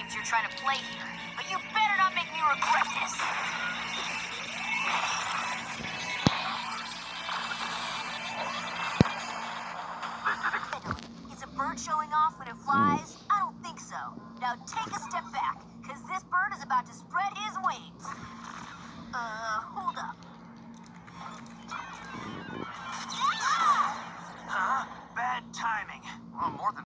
games you're trying to play here, but you better not make me regret this.